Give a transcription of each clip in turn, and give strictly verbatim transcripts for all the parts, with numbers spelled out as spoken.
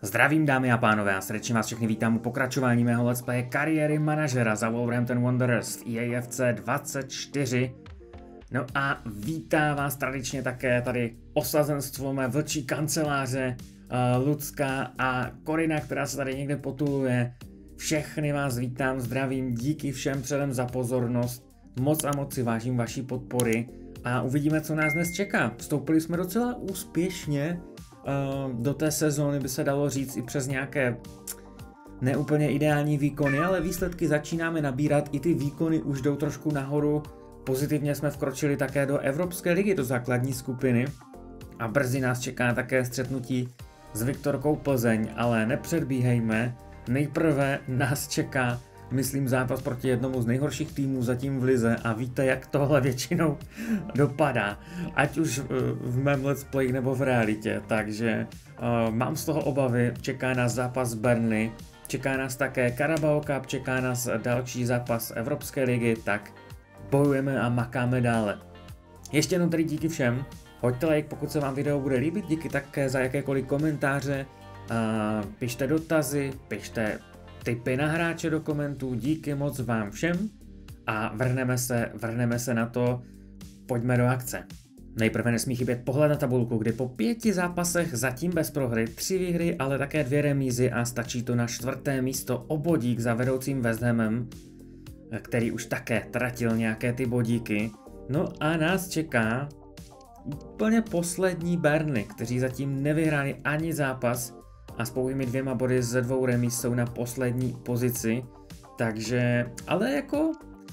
Zdravím dámy a pánové a srdečně vás všechny vítám u pokračování mého let's play kariéry manažera za Wolverhampton Wanderers v E A F C dvacet čtyři. No a vítá vás tradičně také tady osazenstvo mé vlčí kanceláře, uh, Lucka a Korina, která se tady někde potuluje. Všechny vás vítám, zdravím, díky všem předem za pozornost, moc a moc si vážím vaší podpory a uvidíme, co nás dnes čeká. Vstoupili jsme docela úspěšně uh, do té sezóny, by se dalo říct, i přes nějaké neúplně ideální výkony, ale výsledky začínáme nabírat, i ty výkony už jdou trošku nahoru. Pozitivně jsme vkročili také do Evropské ligy, do základní skupiny a brzy nás čeká také střetnutí s Viktorkou Plzeň, ale nepředbíhejme. Nejprve nás čeká, myslím, zápas proti jednomu z nejhorších týmů zatím v lize a víte, jak tohle většinou dopadá, ať už v mém let's play nebo v realitě, takže uh, mám z toho obavy. Čeká nás zápas Burnley, čeká nás také Carabao Cup, čeká nás další zápas Evropské ligy, tak bojujeme a makáme dále. Ještě jednou tady díky všem, hoďte like, pokud se vám video bude líbit, díky také za jakékoliv komentáře, uh, pište dotazy, pište tipy na hráče do komentů, díky moc vám všem a vrhneme se, vrhneme se na to, pojďme do akce. Nejprve nesmí chybět pohled na tabulku, kdy po pěti zápasech zatím bez prohry, tři výhry, ale také dvě remízy a stačí to na čtvrté místo o bodík za vedoucím West Hamem, který už také tratil nějaké ty bodíky. No a nás čeká úplně poslední Burnley, kteří zatím nevyhráli ani zápas a s pouhými dvěma body ze dvou remíz jsou na poslední pozici. Takže, ale jako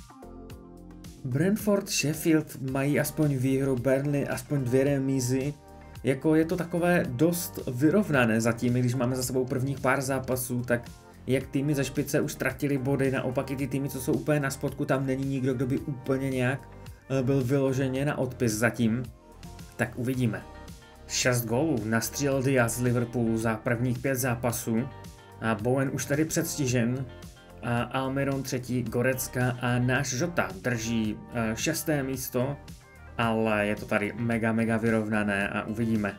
Brentford, Sheffield mají aspoň výhru, Burnley aspoň dvě remízy. Jako je to takové dost vyrovnané zatím, když máme za sebou prvních pár zápasů, tak jak týmy ze špice už ztratili body, naopak i ty týmy, co jsou úplně na spodku, tam není nikdo, kdo by úplně nějak byl vyloženě na odpis zatím. Tak uvidíme. Šest gólů nastřílel Diaz z Liverpoolu za prvních pět zápasů a Bowen už tady předstižen a Almiron třetí, Gorecka a náš Jota drží šesté místo, ale je to tady mega mega vyrovnané a uvidíme,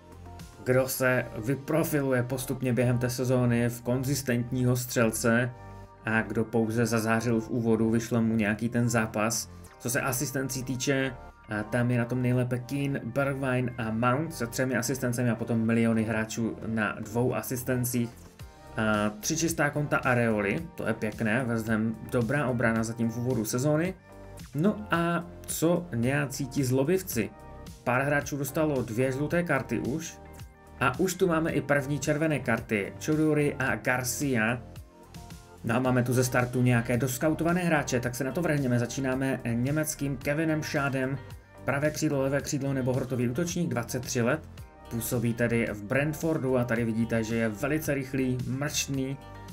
kdo se vyprofiluje postupně během té sezóny v konzistentního střelce a kdo pouze zazářil v úvodu, vyšlo mu nějaký ten zápas. Co se asistencí týče, tam je na tom nejlépe Keane, Bergwijn a Mount se třemi asistencemi a potom miliony hráčů na dvou asistencích. A tři čistá konta Areoli, to je pěkné, West Ham dobrá obrana zatím v úvodu sezóny. No a co nějací ti zlobivci? Pár hráčů dostalo dvě žluté karty už. A už tu máme i první červené karty, Choudhury a Garcia. No a máme tu ze startu nějaké doskautované hráče, tak se na to vrhněme. Začínáme německým Kevinem Schadem, pravé křídlo, levé křídlo nebo hrotový útočník, dvacet tři let. Působí tedy v Brentfordu a tady vidíte, že je velice rychlý, mrštný,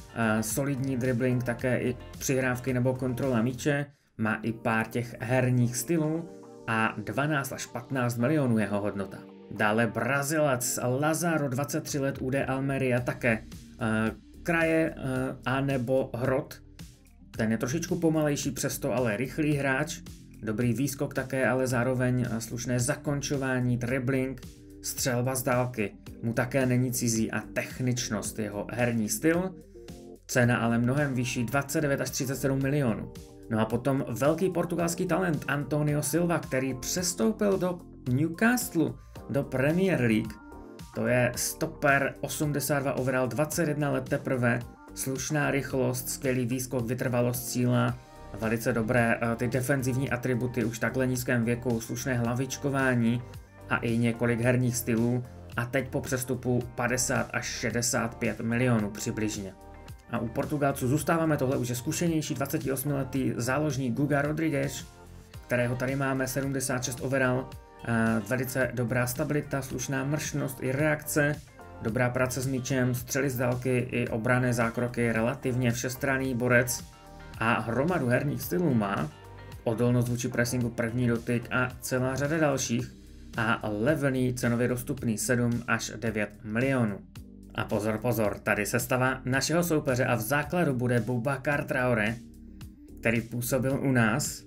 solidní dribbling, také i přihrávky nebo kontrola míče. Má i pár těch herních stylů a dvanáct až patnáct milionů jeho hodnota. Dále Brazilec Lazaro, dvacet tři let, U D Almeria, také uh, kraje uh, a nebo hrot. Ten je trošičku pomalejší, přesto ale rychlý hráč. Dobrý výskok také, ale zároveň slušné zakončování, dribbling, střelba z dálky. Mu také není cizí a techničnost, jeho herní styl. Cena ale mnohem vyšší, dvacet devět až třicet sedm milionů. No a potom velký portugalský talent Antonio Silva, který přestoupil do Newcastle, do Premier League. To je stoper, osmdesát dva overall, dvacet jedna let teprve, slušná rychlost, skvělý výskok, vytrvalost cíla, velice dobré ty defenzivní atributy už v takhle nízkém věku, slušné hlavičkování a i několik herních stylů a teď po přestupu padesát až šedesát pět milionů přibližně. A u Portugalců zůstáváme, tohle už je zkušenější dvacetiosmiletý záložník Guga Rodrigues, kterého tady máme, sedmdesát šest overall. Uh, velice dobrá stabilita, slušná mršnost i reakce, dobrá práce s míčem, střely z dálky i obranné zákroky, relativně všestranný borec a hromadu herních stylů má, odolnost vůči pressingu, první dotyk a celá řada dalších a levný, cenově dostupný sedm až devět milionů. A pozor, pozor, tady sestava našeho soupeře a v základu bude Boubacar Traoré, který působil u nás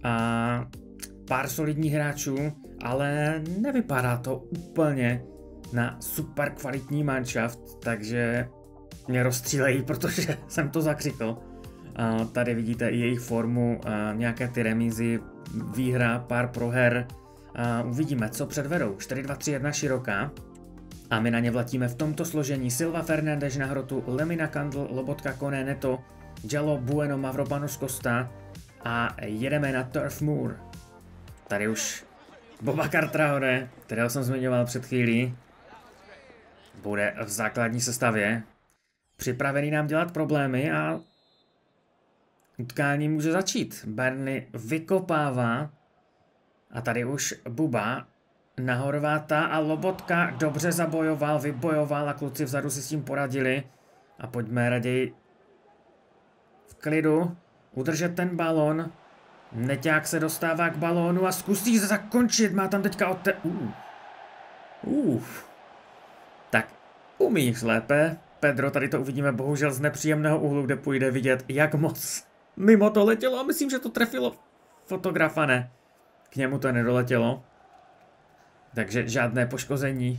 a pár solidních hráčů, ale nevypadá to úplně na super kvalitní manšaft, takže mě rozstřílejí, protože jsem to zakřikl. A tady vidíte i jejich formu, a nějaké ty remízy, výhra, pár proher. A uvidíme, co předvedou. čtyři dva tři jedna široká. A my na ně vletíme v tomto složení. Silva, Fernandes na hrotu, Lemina, Kandl, Lobotka, Kone, Neto, Jallo, Bueno, Mavropanos, Costa a jedeme na Turf Moor. Tady už Boubacar Traoré, kterého jsem zmiňoval před chvílí, bude v základní sestavě. Připravený nám dělat problémy a utkání může začít. Burnley vykopává a tady už Buba na Horváta a Lobotka dobře zabojoval, vybojoval a kluci vzadu si s tím poradili. A pojďme raději v klidu udržet ten balon. Neťák se dostává k balónu a zkusí zakončit, má tam teďka od te... Uh. Uh. Tak umíš lépe. Pedro, tady to uvidíme bohužel z nepříjemného úhlu, kde půjde vidět, jak moc mimo to letělo a myslím, že to trefilo fotografa, ne. K němu to nedoletělo. Takže žádné poškození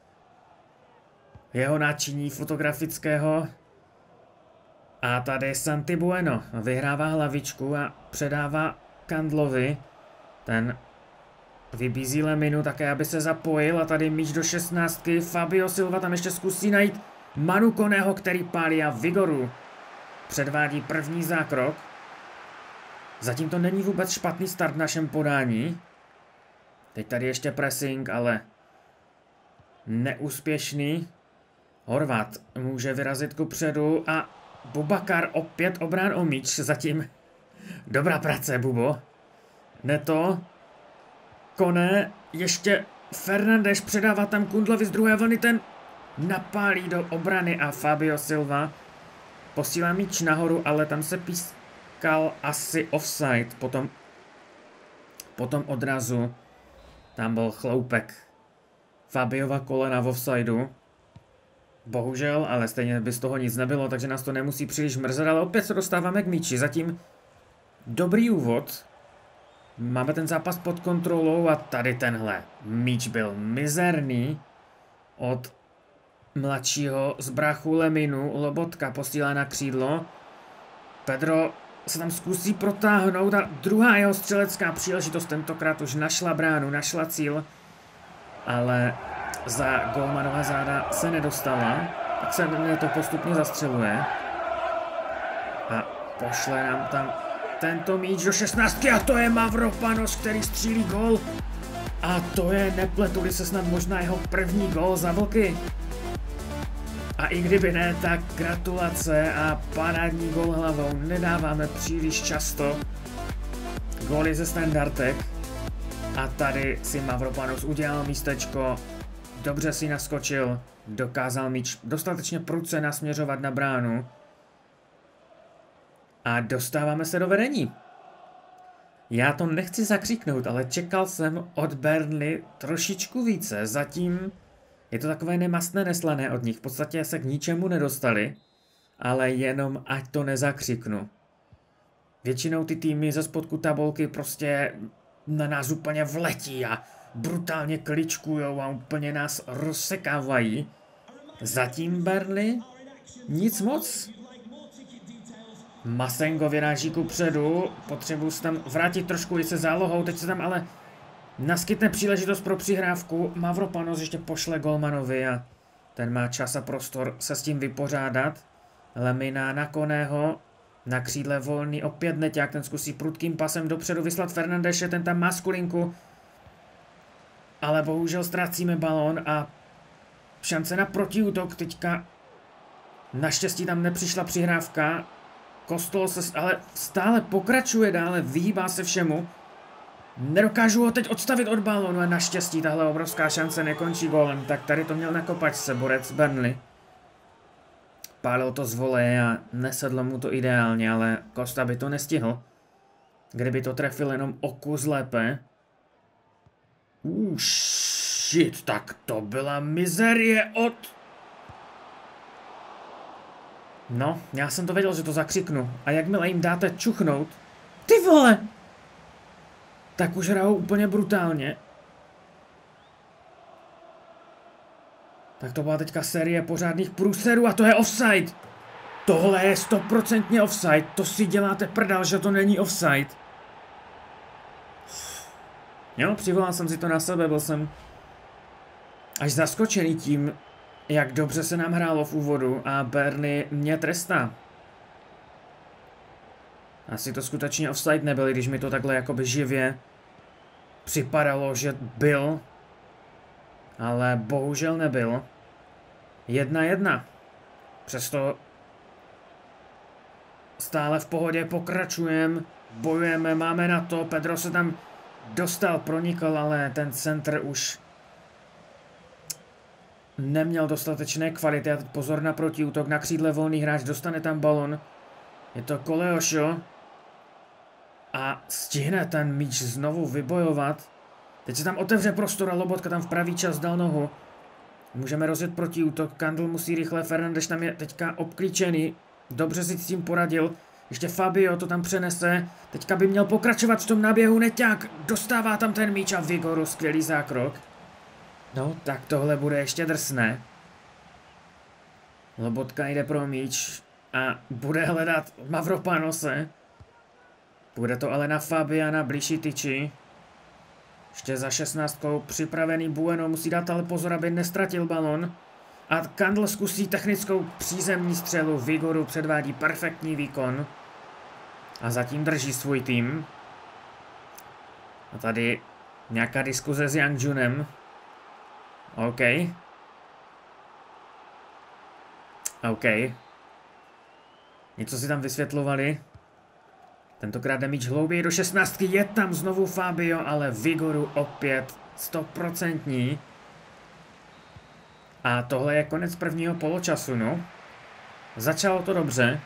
jeho náčiní fotografického. A tady Santi Bueno vyhrává hlavičku a předává Kandlovi. Ten vybízí Leminu také, aby se zapojil a tady míč do šestnáctky. Fabio Silva tam ještě zkusí najít Manu Koneho, který pálí a Vigoru předvádí první zákrok. Zatím to není vůbec špatný start v našem podání. Teď tady ještě pressing, ale neúspěšný. Horvát může vyrazit kupředu a Boubacar opět obrán o míč. Zatím dobrá práce, Bubo. Neto. Kone. Ještě Fernandes předává tam Kundlovi z druhé vlny. Ten napálí do obrany a Fabio Silva posílá míč nahoru, ale tam se pískal asi offside. Potom, potom odrazu tam byl chloupek Fabiova kolena v offsideu. Bohužel, ale stejně by z toho nic nebylo, takže nás to nemusí příliš mrzet, ale opět se dostáváme k míči. Zatím dobrý úvod. Máme ten zápas pod kontrolou a tady tenhle míč byl mizerný od mladšího z brachu Leminu. Lobotka posílá na křídlo. Pedro se tam zkusí protáhnout a druhá jeho střelecká příležitost tentokrát už našla bránu, našla cíl, ale za golmanova záda se nedostala, tak se to postupně zastřeluje a pošle nám tam tento míč do šestnáctky a to je Mavropanos, který střílí gól a to je, nepletu-li se snad, možná jeho první gól za Vlky. A i kdyby ne, tak gratulace a parádní gól hlavou nedáváme příliš často. Góly ze standardek. A tady si Mavropanos udělal místečko, dobře si naskočil, dokázal míč dostatečně prudce nasměřovat na bránu. A dostáváme se do vedení. Já to nechci zakřiknout, ale čekal jsem od Burnley trošičku více. Zatím je to takové nemastné, neslané od nich. V podstatě se k ničemu nedostali, ale jenom ať to nezakřiknu. Většinou ty týmy ze spodku tabulky prostě na nás úplně vletí a brutálně kličkujou a úplně nás rozsekávají. Zatím Burnley nic moc. Masengo vyráží kupředu, potřebuji se tam vrátit trošku i se zálohou, teď se tam ale naskytne příležitost pro přihrávku. Mavropanos ještě pošle golmanovi a ten má čas a prostor se s tím vypořádat. Lemina na Koného, na křídle volný, opět Neťák, ten zkusí prudkým pasem dopředu vyslat Fernandeše, ten tam má skulinku. Ale bohužel ztrácíme balón a šance na protiútok teďka. Naštěstí tam nepřišla přihrávka. Kostol se ale stále pokračuje dále, vyhýbá se všemu. Nedokážu ho teď odstavit od balónu a naštěstí tahle obrovská šance nekončí gólem. Tak tady to měl na kopačce borec Burnley. Pálil to z voleje a nesedlo mu to ideálně, ale Costa by to nestihl. Kdyby to trefil jenom o kus lépe. Uh, shit, tak to byla mizerie od... No, já jsem to věděl, že to zakřiknu. A jakmile jim dáte čuchnout... Ty vole! Tak už hrajou úplně brutálně. Tak to byla teďka série pořádných průserů a to je offside. Tohle je stoprocentně offside. To si děláte prdel, že to není offside. Jo, přivolal jsem si to na sebe, byl jsem až zaskočený tím, jak dobře se nám hrálo v úvodu a Burnley mě trestá. Asi to skutečně offside nebyl, když mi to takhle jakoby živě připadalo, že byl. Ale bohužel nebyl. Jedna jedna. Přesto stále v pohodě pokračujeme, bojujeme, máme na to. Pedro se tam dostal, pronikl, ale ten centr už neměl dostatečné kvality. A teď pozor na protiútok, na křídle volný hráč, dostane tam balon. Je to Koleošo. A stihne ten míč znovu vybojovat. Teď se tam otevře prostor a Lobotka tam v pravý čas dal nohu. Můžeme rozjet protiútok, Kandl musí rychle, Fernandes tam je teďka obklíčený. Dobře si s tím poradil. Ještě Fabio to tam přenese. Teďka by měl pokračovat v tom náběhu Neťák. Dostává tam ten míč a Vigoru, skvělý zákrok. No, tak tohle bude ještě drsné. Lobotka jde pro míč a bude hledat Mavropanose. Bude to ale na Fabiana blížší tyči. Ještě za šestnáctkou připravený Bueno, musí dát ale pozor, aby nestratil balon. A Kandl zkusí technickou přízemní střelu, Vigoru předvádí perfektní výkon. A zatím drží svůj tým. A tady nějaká diskuze s Yang Junem. OK. OK. Něco si tam vysvětlovali. Tentokrát jde míč hlouběji do šestnáctky, je tam znovu Fabio, ale Vigoru opět stoprocentní. A tohle je konec prvního poločasu, no. Začalo to dobře.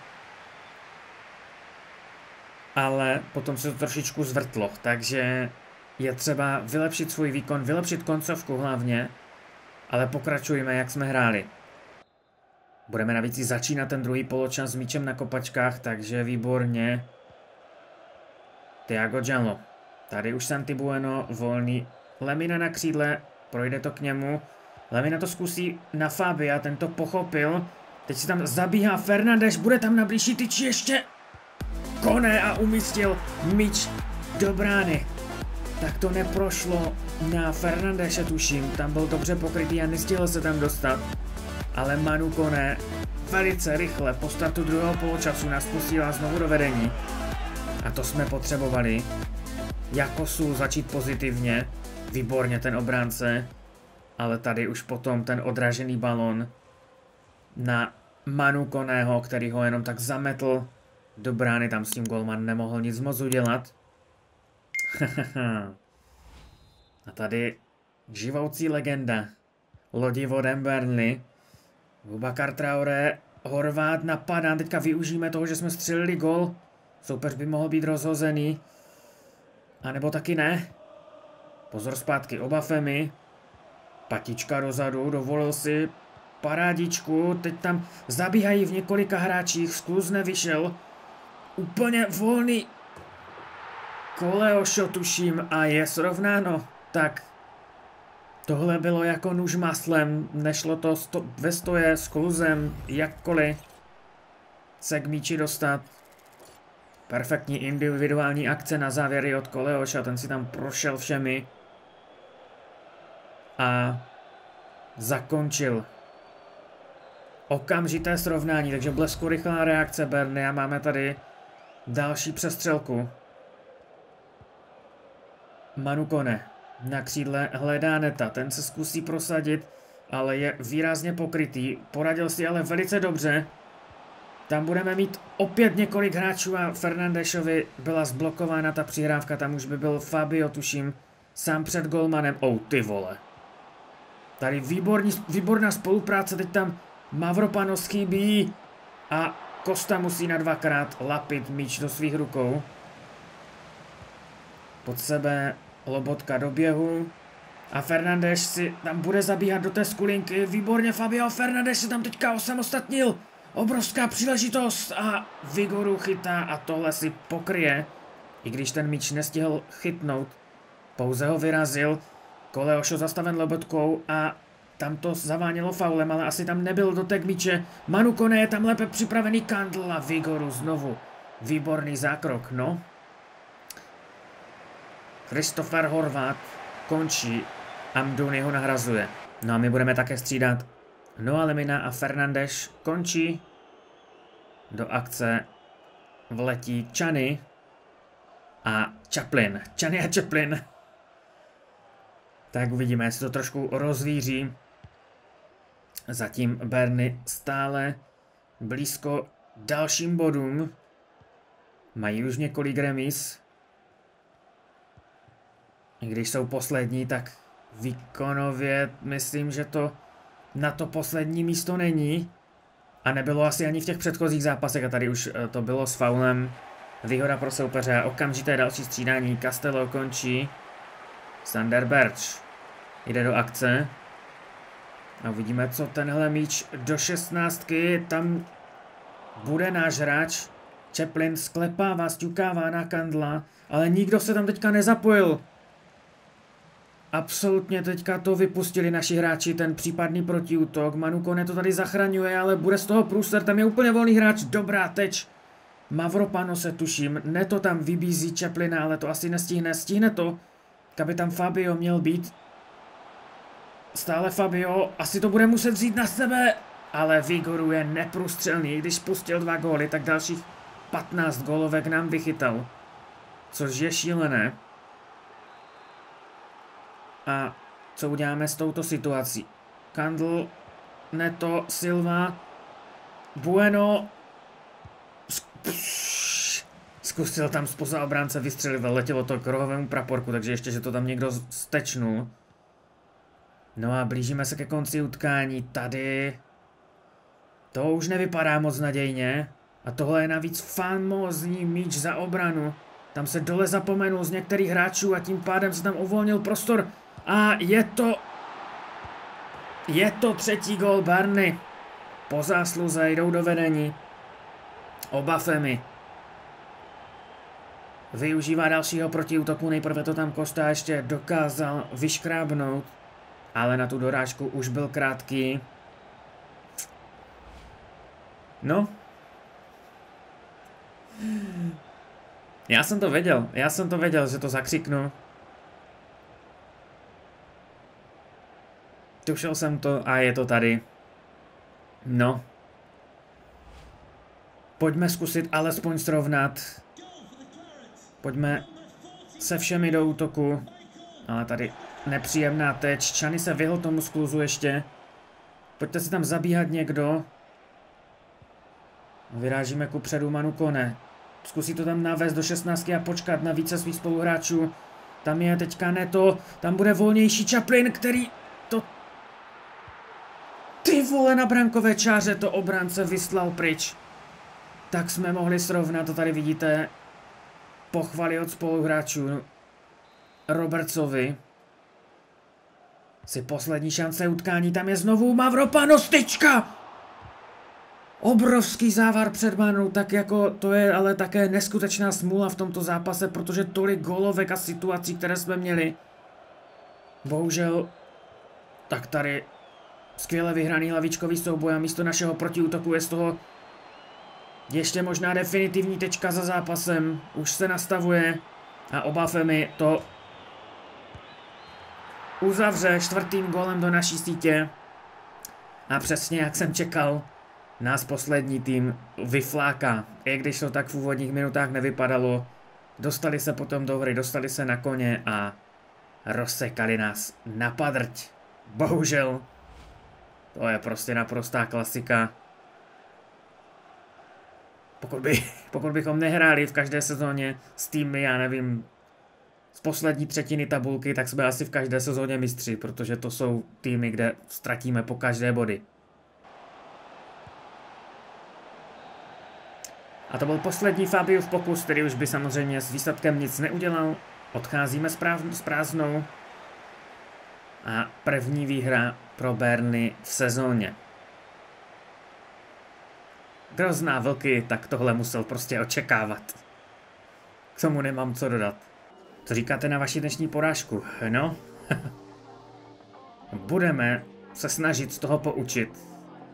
Ale potom se to trošičku zvrtlo, takže je třeba vylepšit svůj výkon, vylepšit koncovku hlavně, ale pokračujeme, jak jsme hráli. Budeme navíc i začínat ten druhý poločas s míčem na kopačkách, takže výborně. Thiago Giallo. Tady už Santi Bueno, volný. Lemina na křídle, projde to k němu. Lemina to zkusí na Fabia, ten to pochopil. Teď si tam zabíhá Fernandes, bude tam na blížší tyči ještě Kone a umístil míč do brány. Tak to neprošlo na Fernandese, tuším, tam byl dobře pokrytý a nestihl se tam dostat. Ale Manu Kone velice rychle po startu druhého poločasu nás posílá znovu do vedení. A to jsme potřebovali. Jako sůl začít pozitivně. Výborně ten obránce. Ale tady už potom ten odražený balon na Manu Koného, který ho jenom tak zametl do brány. Tam s tím golman nemohl nic moc udělat. A tady živoucí legenda. Lodivodem Burnley. Boubacar Traoré, Horvát napadá. Teďka využijeme toho, že jsme střelili gol. Soupeř by mohl být rozhozený. A nebo taky ne. Pozor zpátky, Obafemi. Patička dozadu, dovolil si parádičku. Teď tam zabíhají v několika hráčích. Skluz nevyšel. Úplně volný. Koleošo tuším a je srovnáno. Tak. Tohle bylo jako nůž maslem. Nešlo to sto ve stoje s kluzem. Jakkoliv se k míči dostat. Perfektní individuální akce na závěry od Koleoša, ten si tam prošel všemi a zakončil okamžité srovnání, takže blesku rychlá reakce Burnley a máme tady další přestřelku. Manu Kone na křídle hledá Neta, ten se zkusí prosadit, ale je výrazně pokrytý, poradil si ale velice dobře. Tam budeme mít opět několik hráčů a Fernandešovi byla zblokována ta přihrávka, tam už by byl Fabio, tuším, sám před golmanem. Oh, ty vole. Tady výborný, výborná spolupráce, teď tam Mavropanos chybí a Costa musí na dvakrát lapit míč do svých rukou. Pod sebe Lobotka do běhu a Fernandes si tam bude zabíhat do té skulinky. Výborně Fabio, Fernandes se tam teďka osamostatnil. Obrovská příležitost a Vigoru chytá a tohle si pokryje. I když ten míč nestihl chytnout, pouze ho vyrazil. Koleošo zastaven Lobotkou a tam to zavánělo faulem, ale asi tam nebyl dotek míče. Manu Kone je tam lépe připravený, Kandl a Vigoru znovu. Výborný zákrok, no. Christopher Horvat končí a Mdouni ho nahrazuje. No a my budeme také střídat. Noa Lemina a Fernandes končí. Do akce vletí Čany a Chaplin. Čany a Chaplin. Tak uvidíme, jestli to trošku rozvíří. Zatím Burnley stále blízko dalším bodům. Mají už několik remis. I když jsou poslední, tak výkonově myslím, že to na to poslední místo není. A nebylo asi ani v těch předchozích zápasech a tady už to bylo s faulem. Výhoda pro soupeře, okamžité další střídání, Castello končí. Sander Berge jde do akce. A uvidíme, co tenhle míč do šestnáctky, tam bude náš hráč. Chaplin sklepává, sťukává na Kandla, ale nikdo se tam teďka nezapojil. Absolutně teďka to vypustili naši hráči, ten případný protiútok. Manu Kone to tady zachraňuje, ale bude z toho průser, tam je úplně volný hráč, dobrá teč. Mavropano se tuším, ne to tam vybízí Chaplina, ale to asi nestihne, stihne to. Aby tam Fabio měl být. Stále Fabio, asi to bude muset vzít na sebe, ale Vigoru je neprůstřelný, když pustil dva góly, tak dalších patnáct gólovek nám vychytal. Což je šílené. A co uděláme s touto situací? Kandl, Neto, Silva, Bueno. Zkusil tam spoza obránce vystřelit, ale letělo to k rohovému praporku, takže ještě, že to tam někdo stečnul. No a blížíme se ke konci utkání. Tady to už nevypadá moc nadějně. A tohle je navíc famózní míč za obranu. Tam se dole zapomenul z některých hráčů a tím pádem se tam uvolnil prostor. A je to... Je to třetí gól Burnley. Po zásluze jdou do vedení. Obafemi. Využívá dalšího protiútoku. Nejprve to tam Costa ještě dokázal vyškrábnout. Ale na tu dorážku už byl krátký. No. Já jsem to věděl. Já jsem to věděl, že to zakřiknu. Tušil jsem to a je to tady. No. Pojďme zkusit alespoň srovnat. Pojďme se všemi do útoku. Ale tady nepříjemná teč. Čany se vyhl tomu skluzu ještě. Pojďte si tam zabíhat někdo. Vyrážíme ku předu Manu Kone. Zkusí to tam navést do šestnáctky a počkat na více svých spoluhráčů. Tam je teďka Neto. Tam bude volnější Chaplin, který to... Ty vole, na brankové čáře to obránce vyslal pryč. Tak jsme mohli srovnat, to tady vidíte. Pochvaly od spoluhráčů. Robertsovi. Si poslední šance utkání, tam je znovu Mavropano, styčka! Obrovský závar před Manou, tak jako to je ale také neskutečná smůla v tomto zápase, protože tolik gólovek a situací, které jsme měli. Bohužel, tak tady skvěle vyhraný hlavičkový souboj a místo našeho protiútoku je z toho ještě možná definitivní tečka za zápasem. Už se nastavuje a Obafemi to uzavře čtvrtým gólem do naší sítě. A přesně jak jsem čekal, nás poslední tým vyfláká. I když to tak v úvodních minutách nevypadalo, dostali se potom do hry, dostali se na koně a rozsekali nás na padrť. Bohužel, to je prostě naprostá klasika. Pokud, by, pokud bychom nehráli v každé sezóně s týmy, já nevím, z poslední třetiny tabulky, tak jsme asi v každé sezóně mistři, protože to jsou týmy, kde ztratíme po každé body. A to byl poslední Fabiův pokus, který už by samozřejmě s výsledkem nic neudělal. Odcházíme s, práv, s prázdnou. A první výhra pro Burnley v sezóně. Kdo zná vlky, tak tohle musel prostě očekávat. K tomu nemám co dodat. Co říkáte na vaši dnešní porážku? No? Budeme se snažit z toho poučit.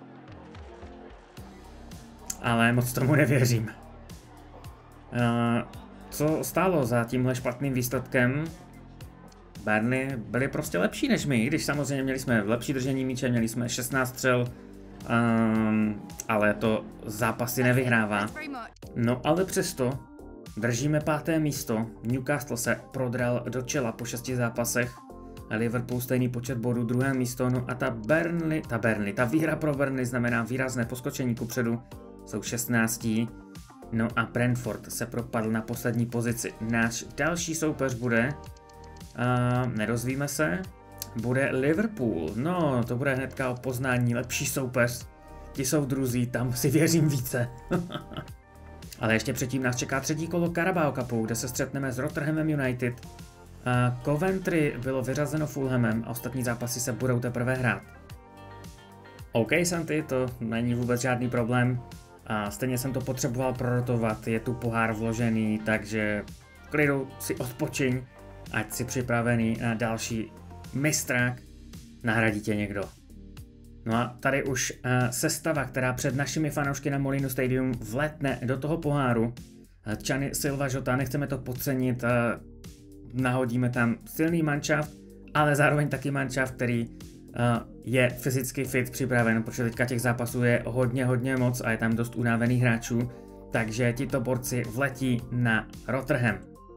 Ale moc tomu nevěřím. Uh, co stálo za tímhle špatným výsledkem? Burnley byli prostě lepší než my, když samozřejmě měli jsme lepší držení míče, měli jsme šestnáct střel, um, ale to zápasy nevyhrává. No ale přesto držíme páté místo, Newcastle se prodral do čela po šesti zápasech, Liverpool stejný počet bodů, druhé místo, no a ta Burnley, ta Burnley, ta výhra pro Burnley znamená výrazné poskočení kupředu, jsou šestnáctí. No a Brentford se propadl na poslední pozici. Náš další soupeř bude, uh, nedozvíme se, bude Liverpool. No, to bude hnedka o poznání, lepší soupeř. Ti jsou druzí, tam si věřím více. Ale ještě předtím nás čeká třetí kolo Carabao Cupu, kde se střetneme s Rotherhamem United. Uh, Coventry bylo vyřazeno Fulhamem a ostatní zápasy se budou teprve hrát. OK, Santy, to není vůbec žádný problém. A stejně jsem to potřeboval prorotovat, je tu pohár vložený, takže v klidu si odpočiň, ať si připravený na další mistrák, nahradí tě někdo. No a tady už uh, sestava, která před našimi fanoušky na Molinu Stadium vletne do toho poháru. Čany, Silva, Jota, nechceme to podcenit, uh, nahodíme tam silný manšaft, ale zároveň taky manšaft, který Uh, je fyzicky fit, připraven, protože teďka těch zápasů je hodně, hodně moc a je tam dost unavených hráčů, takže tito borci vletí na Rotherham.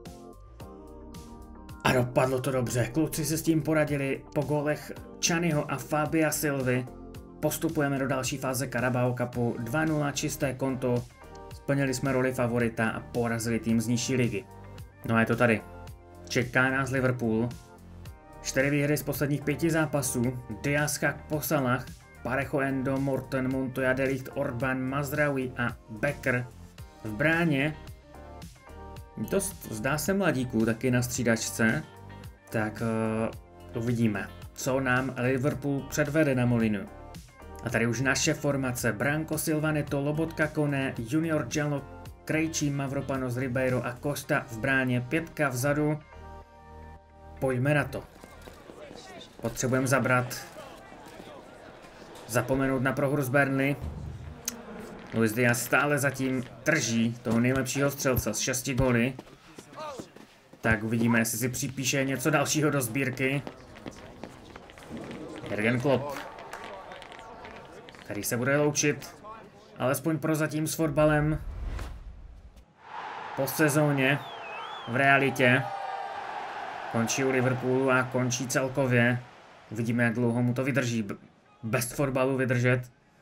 A dopadlo to dobře, kluci se s tím poradili, po gólech Čanyho a Fabia Silvy postupujeme do další fáze Carabao Cupu, dva nula čisté konto, splnili jsme roli favorita a porazili tým z nižší ligy. No a je to tady, čeká nás Liverpool. Čtyři výhry z posledních pěti zápasů, Diaz, po Salah, Parejo, Endo, Morton, Montoya, De Ligt, Orban, Mazraoui a Becker v bráně. Dost zdá se mladíků taky na střídačce, tak uh, uvidíme, co nám Liverpool předvede na Molinu. A tady už naše formace, Branco, Silva, Neto, Lobotka, Kone, Junior, Gianlo, Krejčí, Mavropanos, Ribeiro a Costa v bráně, pětka vzadu. Pojďme na to. Potřebujeme zabrat. Zapomenout na prohru z Burnley. Luis Diaz stále zatím drží toho nejlepšího střelce s šesti góly. Tak uvidíme, jestli si připíše něco dalšího do sbírky. Jürgen Klopp, který se bude loučit, alespoň prozatím s fotbalem. Po sezóně, v realitě. Končí u Liverpoolu a končí celkově. Uvidíme, jak dlouho mu to vydrží. Bez fotbalu vydržet.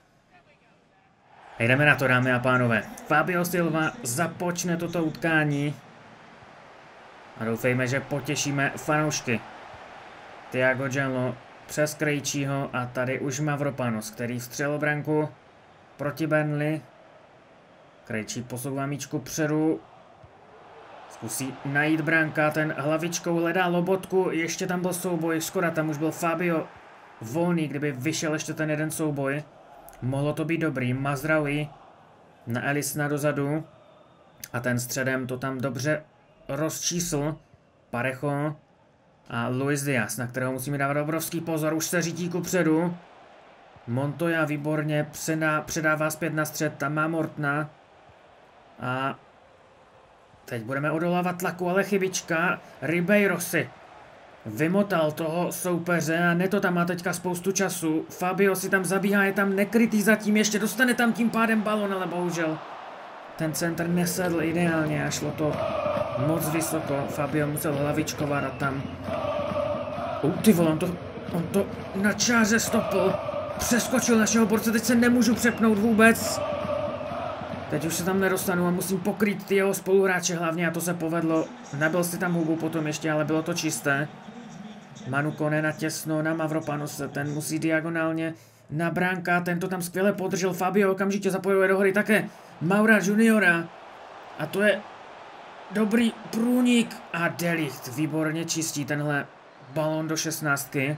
Jdeme na to, dámy a pánové. Fabio Silva započne toto utkání. A doufejme, že potěšíme fanoušky. Thiago Gianlo přes Krejčího a tady už Mavropanos, který vstřelil branku proti Burnley. Krejčí posouvá míčku předu. Zkusí najít branka, ten hlavičkou hledá Lobotku, ještě tam byl souboj, skoro tam už byl Fabio volný, kdyby vyšel ještě ten jeden souboj. Mohlo to být dobrý, Mazraoui na Ellisona dozadu a ten středem to tam dobře rozčísl. Parejo a Luis Diaz, na kterého musíme dávat obrovský pozor, už se řítí kupředu. Montoya výborně předá, předává zpět na střed, tam má Mortona a teď budeme odolávat tlaku, ale chybička. Ribeiro si vymotal toho soupeře a Neto tam má teďka spoustu času. Fabio si tam zabíhá, je tam nekrytý zatím, ještě dostane tam tím pádem balon, ale bohužel ten centr nesedl ideálně a šlo to moc vysoko. Fabio musel hlavičkovat a tam... Uh, ty vole, on to, on to na čáře stopl. Přeskočil našeho borce, teď se nemůžu přepnout vůbec. Teď už se tam nedostanu a musím pokrýt ty jeho spoluhráče hlavně a to se povedlo. Nabil si tam hubu potom ještě, ale bylo to čisté. Manu Kone natěsno na Mavropanose, ten musí diagonálně na bránka, ten to tam skvěle podržel. Fabio okamžitě zapojuje do hry také Maura Juniora. A to je dobrý průnik a De Ligt výborně čistí tenhle balón do šestnáctky.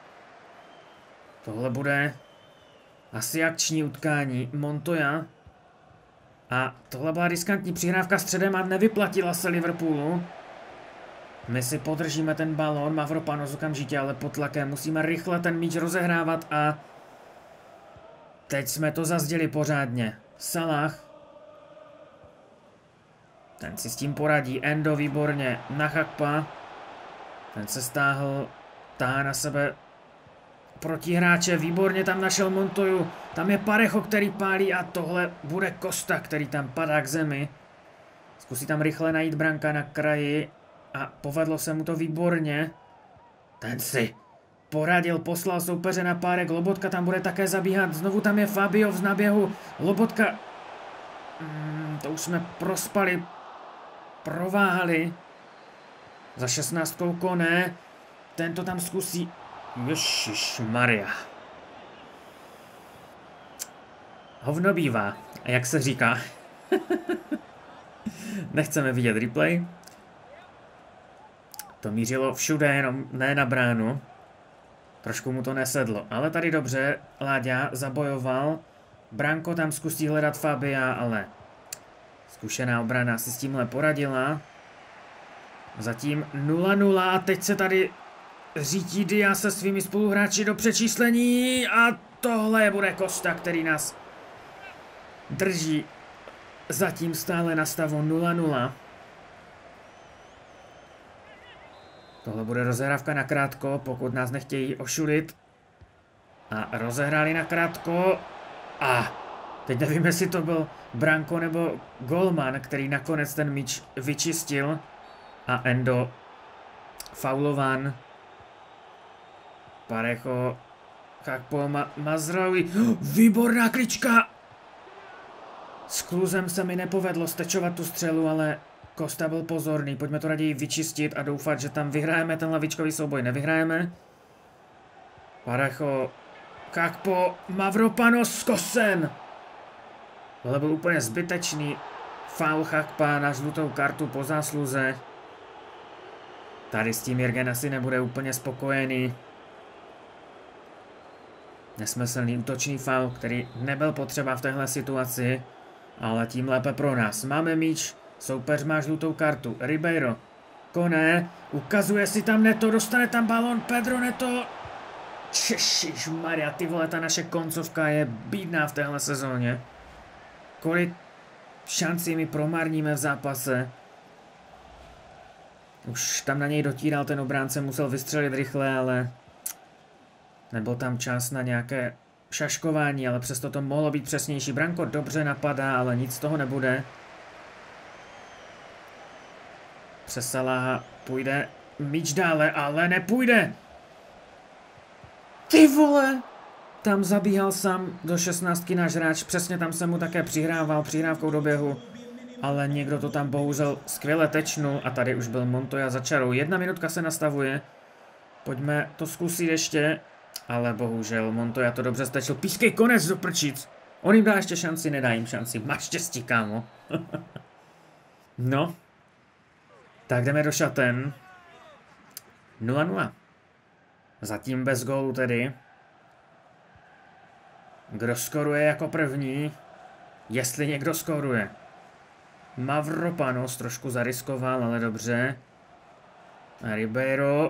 Tohle bude asi akční utkání. Montoya. A tohle byla riskantní přihrávka středem a nevyplatila se Liverpoolu. My si podržíme ten balón, Mavropanos okamžitě, ale pod tlakem musíme rychle ten míč rozehrávat a teď jsme to zazděli pořádně. Salah. Ten si s tím poradí. Endo výborně na Chakpa. Ten se stáhl, tahá na sebe protihráče, výborně tam našel Montoyu. Tam je Parejo, který pálí a tohle bude Costa, který tam padá k zemi. Zkusí tam rychle najít branka na kraji a povedlo se mu to výborně. Ten si poradil, poslal soupeře na párek, Lobotka tam bude také zabíhat, znovu tam je Fabio v náběhu, Lobotka, hmm, to už jsme prospali, prováhali, za šestnáctkou Koné, tento tam zkusí, ježišmarja. Hovno bývá, jak se říká. Nechceme vidět replay. To mířilo všude, jenom ne na bránu. Trošku mu to nesedlo, ale tady dobře, Láďa zabojoval. Branko tam zkusí hledat Fabia, ale zkušená obrana si s tímhle poradila. Zatím nula nula a teď se tady řítí Dia se svými spoluhráči do přečíslení a tohle bude Costa, který nás drží zatím stále na stavu nula nula. Tohle bude rozehrávka na krátko, pokud nás nechtějí ošulit. A rozehráli na krátko. A teď nevím, jestli to byl Branko nebo Golman, který nakonec ten míč vyčistil. A Endo faulovan. Parejo, Chakpo, Ma Mazraoui. Výborná klička! S kluzem se mi nepovedlo stečovat tu střelu, ale Costa byl pozorný. Pojďme to raději vyčistit a doufat, že tam vyhrajeme ten lavičkový souboj. Nevyhrajeme. Parejo, Chakpo, Mavropanos, Kosen. Tohle byl úplně zbytečný faul Chakpa na žlutou kartu po zásluze. Tady s tím Jürgen asi nebude úplně spokojený. Nesmyslný útočný faul, který nebyl potřeba v téhle situaci, ale tím lépe pro nás. Máme míč, soupeř má žlutou kartu. Ribeiro, Koné, ukazuje si tam Neto, dostane tam balon, Pedro Neto. Ježišmarja, ty vole, ta naše koncovka je bídná v téhle sezóně. Kolik šancí my promarníme v zápase. Už tam na něj dotíral ten obránce, musel vystřelit rychle, ale nebyl tam čas na nějaké šaškování, ale přesto to mohlo být přesnější. Branko dobře napadá, ale nic z toho nebude. Přes Salaha půjde míč dále, ale nepůjde. Ty vole! Tam zabíhal sám do šestnáctky náš hráč, přesně tam se mu také přihrával přihrávkou do běhu. Ale někdo to tam bohužel skvěle tečnul a tady už byl Montoya za čarou. Jedna minutka se nastavuje. Pojďme to zkusit ještě. Ale bohužel Montoya to dobře stečil. Pískej, konec do prčic. On jim dá ještě šanci, nedá jim šanci. Máš štěstí, kámo. No. Tak jdeme do šaten. nula nula. Zatím bez gólu tedy. Kdo skoruje jako první? Jestli někdo skoruje. Mavropanos trošku zariskoval, ale dobře. A Ribeiro.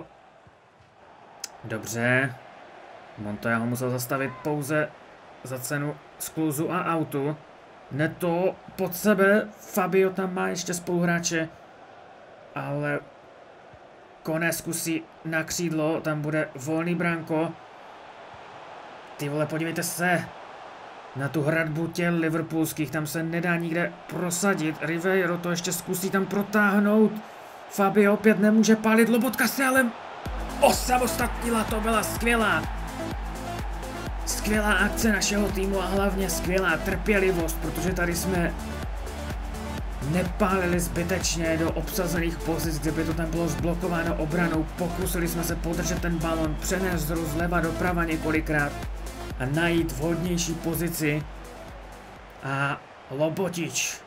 Dobře. Montoya ho musel zastavit pouze za cenu skluzu a autu. Neto pod sebe. Fabio tam má ještě spoluhráče. Ale Koné zkusí na křídlo. Tam bude volný branko. Ty vole, podívejte se na tu hradbu těl liverpoolských. Tam se nedá nikde prosadit. Ribeiro to ještě zkusí tam protáhnout. Fabio opět nemůže pálit. Lobotka se ale osamostatnila. To byla skvělá. Skvělá akce našeho týmu a hlavně skvělá trpělivost, protože tady jsme nepálili zbytečně do obsazených pozic, kde by to tam bylo zblokováno obranou. Pokusili jsme se podržet ten balon, přenést hru zleva doprava několikrát a najít vhodnější pozici. A Lobotič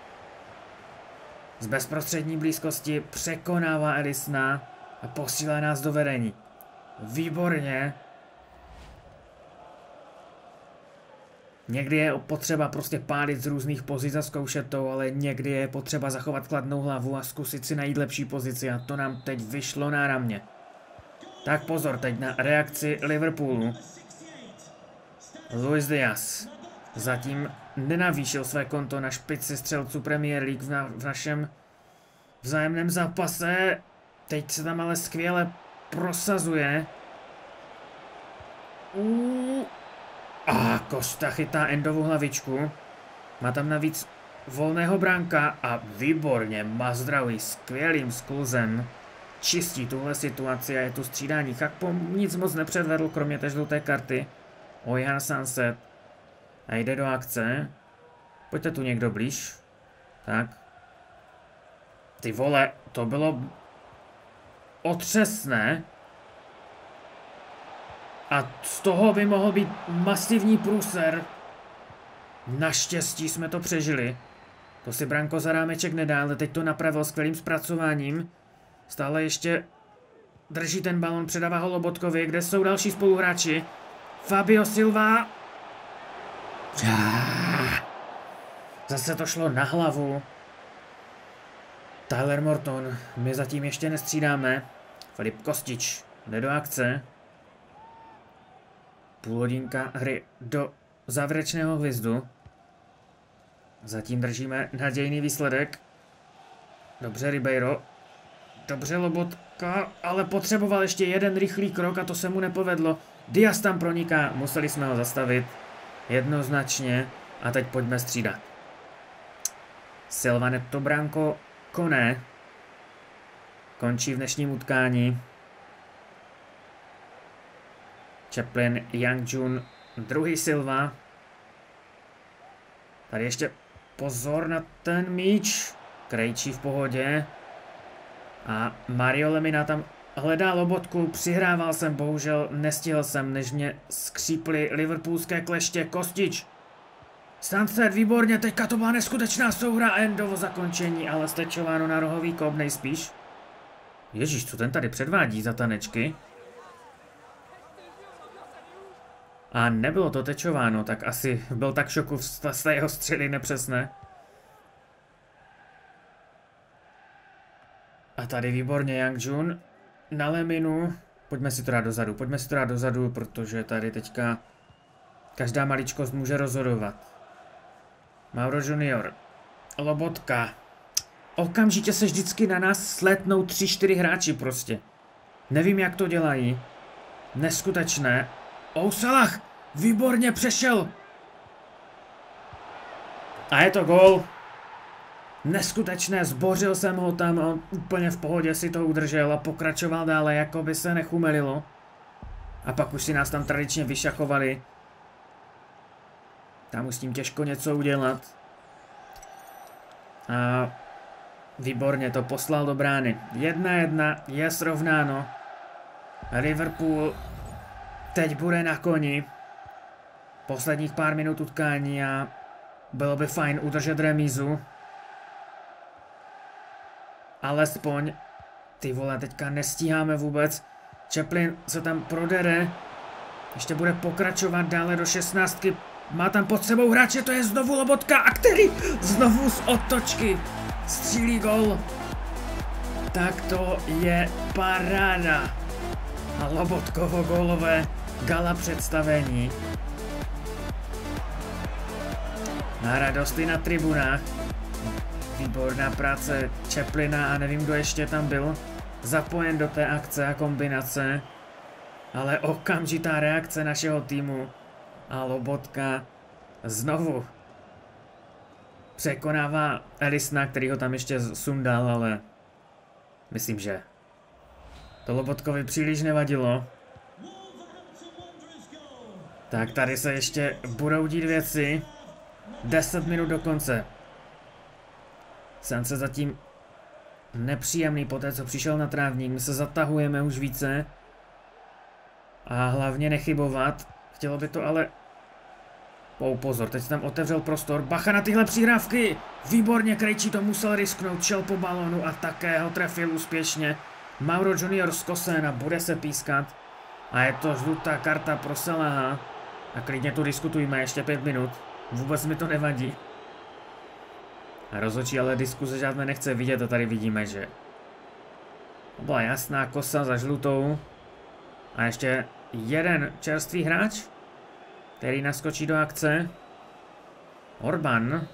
z bezprostřední blízkosti překonává Edisona a posílá nás do vedení. Výborně. Někdy je potřeba prostě pálit z různých pozic a zkoušet to, ale někdy je potřeba zachovat kladnou hlavu a zkusit si najít lepší pozici a to nám teď vyšlo náramně. Tak pozor teď na reakci Liverpoolu. Luis Diaz zatím nenavýšil své konto na špici střelců Premier League v, na, v našem vzájemném zápase. Teď se tam ale skvěle prosazuje. Uh. A Costa chytá Endovu hlavičku. Má tam navíc volného bránka a výborně Mazraoui skvělým skluzem čistí tuhle situaci a je tu střídání. Chakpo nic moc nepředvedl, kromě té žluté karty. Ojan Sunset. A jde do akce. Pojďte tu někdo blíž. Tak. Ty vole, to bylo otřesné. A z toho by mohl být masivní průser. Naštěstí jsme to přežili. To si Branko za rámeček nedá, ale teď to napravil skvělým zpracováním. Stále ještě drží ten balon, předává ho Lobotkovi, kde jsou další spoluhráči. Fabio Silva. Zase to šlo na hlavu. Tyler Morton, my zatím ještě nestřídáme. Filip Kostič jde do akce. Půl hodinka hry do závěrečného hvizdu. Zatím držíme nadějný výsledek. Dobře Ribeiro. Dobře Lobotka, ale potřeboval ještě jeden rychlý krok a to se mu nepovedlo. Diaz tam proniká, museli jsme ho zastavit. Jednoznačně. A teď pojďme střídat. Silva Neto Branko Kone končí v dnešním utkání. Chaplin, Young Jun, druhý Silva. Tady ještě pozor na ten míč. Krejčí v pohodě. A Mario Lemina tam hledá Lobotku. Přihrával jsem, bohužel nestihl jsem, než mě skříply liverpoolské kleště. Kostič. Sunset, výborně, teďka to byla neskutečná souhra. Endovo zakončení, ale stečováno na rohový kop nejspíš. Ježíš, co ten tady předvádí za tanečky? A nebylo to tečováno, tak asi byl tak šoku z té jeho střely nepřesné. A tady výborně Young Jun na Leminu. Pojďme si to dát dozadu, pojďme si to dát dozadu, protože tady teďka každá maličkost může rozhodovat. Mauro Junior. Lobotka. Okamžitě se vždycky na nás slétnou tři čtyři hráči prostě. Nevím, jak to dělají. Neskutečné. Ousalah. Výborně přešel. A je to gól. Neskutečné, zbořil jsem ho tam, on úplně v pohodě si to udržel a pokračoval dále, jako by se nechumelilo. A pak už si nás tam tradičně vyšachovali. Tam už s tím těžko něco udělat. A výborně to poslal do brány. Jedna jedna, je srovnáno. Liverpool teď bude na koni. Posledních pár minut utkání a bylo by fajn udržet remízu. Alespoň, ty vole, teďka nestíháme vůbec. Chaplin se tam prodere. Ještě bude pokračovat dále do šestnáctky. Má tam pod sebou hráče, to je znovu Lobotka, a který znovu z otočky střílí gol. Tak to je paráda. A Lobotkovo gólové gala představení. Na radosti na tribunách. Výborná práce Chaplina a nevím, kdo ještě tam byl zapojen do té akce a kombinace. Ale okamžitá reakce našeho týmu. A Lobotka znovu překonává Ellisona, který ho tam ještě sundal, ale myslím, že to Lobotkovi příliš nevadilo. Tak tady se ještě budou dít věci. deset minut do konce. Sen se zatím nepříjemný po té, co přišel na trávník. My se zatahujeme už více. A hlavně nechybovat. Chtělo by to ale... Oh, pozor, teď se tam otevřel prostor. Bacha na tyhle přihrávky! Výborně, Krejčí to musel risknout. Šel po balonu a také ho trefil úspěšně. Mauro Junior z Kosena, bude se pískat. A je to žlutá karta pro Salaha. A klidně tu diskutujme ještě pět minut. Vůbec mi to nevadí. A rozhodčí ale diskuze žádné nechce vidět a tady vidíme, že to byla jasná kosa za žlutou. A ještě jeden čerstvý hráč, který naskočí do akce. Orban.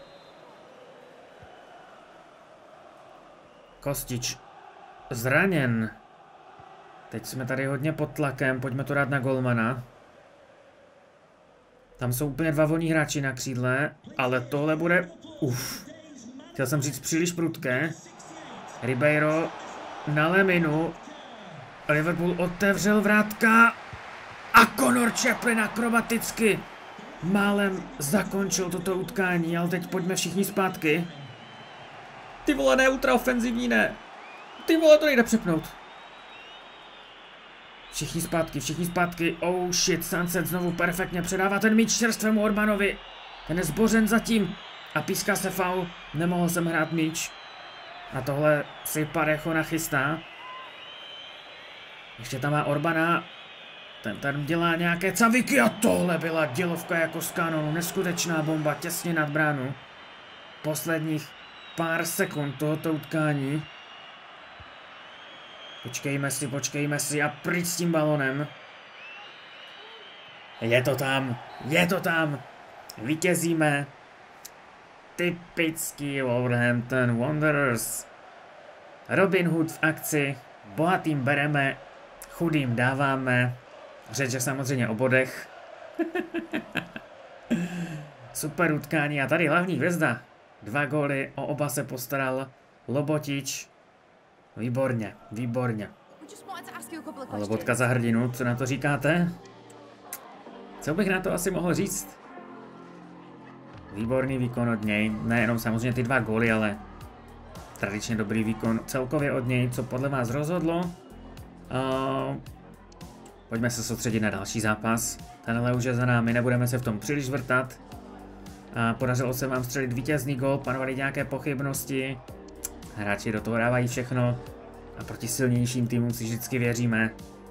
Kostič zraněn. Teď jsme tady hodně pod tlakem, pojďme to dát na golmana. Tam jsou úplně dva volní hráči na křídle, ale tohle bude, uf, chtěl jsem říct příliš prudké. Ribeiro na Leminu. Liverpool otevřel vrátka a Conor Chaplin akrobaticky málem zakončil toto utkání, ale teď pojďme všichni zpátky. Ty vole, ne, ultraofenzivní, ne. Ty vole, to nejde přepnout. Všichni zpátky, všichni zpátky. Oh shit, Sunset znovu perfektně předává ten míč čerstvému Orbanovi. Ten je zbořen zatím a píská se faul. Nemohl jsem hrát míč. A tohle si Parejo nachystá. Ještě tam má Orbana. Ten tam dělá nějaké caviky a tohle byla dělovka jako z kanonu. Neskutečná bomba těsně nad bránu. Posledních pár sekund tohoto utkání. Počkejme si, počkejme si a pryč s tím balonem. Je to tam, je to tam. Vítězíme. Typický Wolverhampton Wanderers. Robin Hood v akci. Bohatým bereme, chudým dáváme. Řeč je samozřejmě o bodech. Super utkání a tady hlavní hvězda. Dva góly, o oba se postaral Lobotič. Výborně, výborně. Lobotka za hrdinu, co na to říkáte? Co bych na to asi mohl říct? Výborný výkon od něj, nejenom samozřejmě ty dva góly, ale tradičně dobrý výkon celkově od něj, co podle vás rozhodlo. Uh, pojďme se soustředit na další zápas. Tenhle už je za námi, nebudeme se v tom příliš vrtat. Uh, podařilo se vám střelit vítězný gól, panovaly nějaké pochybnosti. Hráči do toho dávají všechno a proti silnějším týmům si vždycky věříme,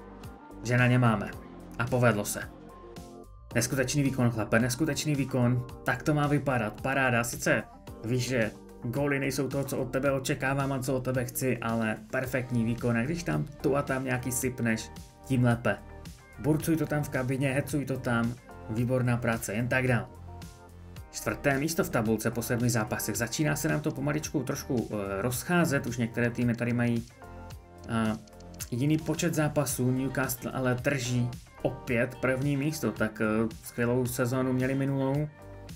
že na ně máme. A povedlo se. Neskutečný výkon, chlape, neskutečný výkon. Tak to má vypadat, paráda. Sice víš, že góly nejsou to, co od tebe očekávám a co od tebe chci, ale perfektní výkon. A když tam tu a tam nějaký sypneš, tím lépe. Burcuj to tam v kabině, hecuj to tam. Výborná práce, jen tak dál. Čtvrté místo v tabulce po sedmi zápasech. Začíná se nám to pomaličku trošku uh, rozcházet. Už některé týmy tady mají uh, jiný počet zápasů. Newcastle ale drží opět první místo. Tak uh, skvělou sezónu měli minulou.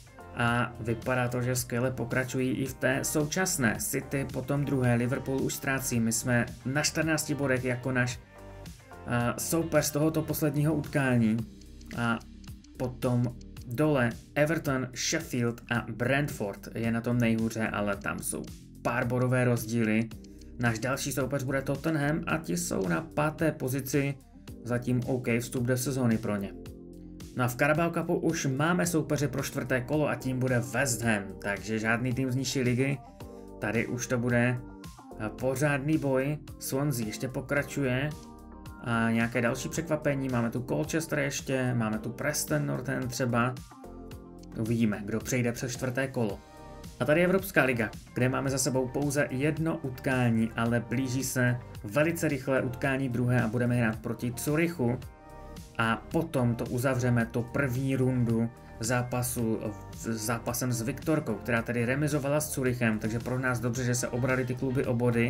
A vypadá to, že skvěle pokračují i v té současné. City potom druhé, Liverpool už ztrácí. My jsme na čtrnácti bodech jako náš uh, soupeř z tohoto posledního utkání. A potom dole Everton, Sheffield a Brentford je na tom nejhůře, ale tam jsou pár bodové rozdíly. Náš další soupeř bude Tottenham a ti jsou na páté pozici, zatím OK vstup do sezóny pro ně. No a v Carabao Cupu už máme soupeře pro čtvrté kolo a tím bude West Ham, takže žádný tým z nižší ligy. Tady už to bude pořádný boj, Swansea ještě pokračuje. A nějaké další překvapení, máme tu Colchester ještě, máme tu Preston North End třeba. Uvidíme, kdo přejde přes čtvrté kolo. A tady je Evropská liga, kde máme za sebou pouze jedno utkání, ale blíží se velice rychlé utkání druhé a budeme hrát proti Curychu. A potom to uzavřeme, to první rundu zápasu s zápasem s Viktorkou, která tady remizovala s Curychem, takže pro nás dobře, že se obrali ty kluby o body.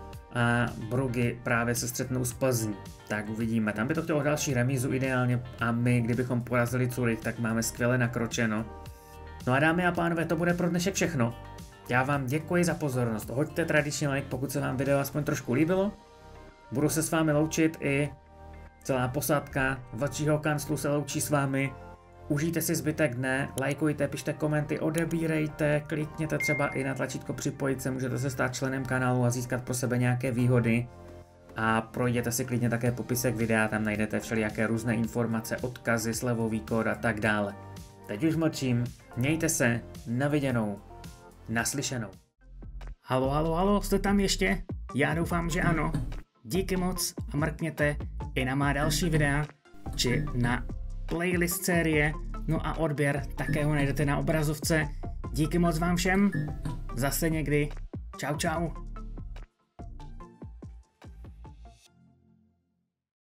A Bruggy právě se střetnou s Plzní. Tak uvidíme, tam by to chtělo další remízu ideálně a my, kdybychom porazili Curych, tak máme skvěle nakročeno. No a dámy a pánové, to bude pro dnešek všechno. Já vám děkuji za pozornost, hoďte tradiční like, pokud se vám video aspoň trošku líbilo. Budu se s vámi loučit i celá posádka Vlčího kanclu se loučí s vámi. Užijte si zbytek dne, lajkujte, pište komenty, odebírejte, klikněte třeba i na tlačítko připojit se, můžete se stát členem kanálu a získat pro sebe nějaké výhody. A projděte si klidně také popisek videa, tam najdete všelijaké různé informace, odkazy, slevový kód a tak dále. Teď už mlčím, mějte se, na viděnou, naslyšenou. Halo, halo, halo, jste tam ještě? Já doufám, že ano. Díky moc a mrkněte i na má další videa, či na playlist série no a odběr také ho najdete na obrazovce. Díky moc vám všem, zase někdy, čau čau.